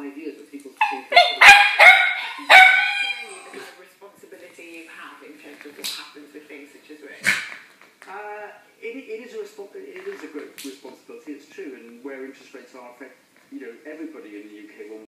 5 years, but people think the responsibility you have in terms of what happens with things such as race. It is a great responsibility. It's true, and where interest rates are affect everybody in the UK.